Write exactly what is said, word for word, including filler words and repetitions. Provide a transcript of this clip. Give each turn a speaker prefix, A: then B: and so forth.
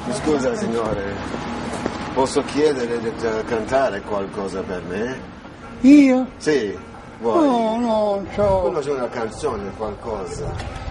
A: Scusa signore, posso chiedere di cantare qualcosa per me?
B: Io?
A: Sì, vuoi?
B: No, no, so.
A: Conosci una canzone, qualcosa?